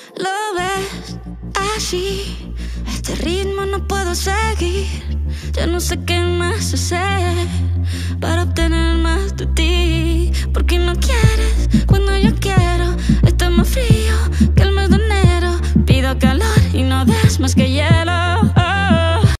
Lo ves así, este ritmo no puedo seguir. Ya no sé qué más hacer para obtener más de ti. Porque no quieres cuando yo quiero. Está más frío que el mes de enero. Pido calor y no das más que ya.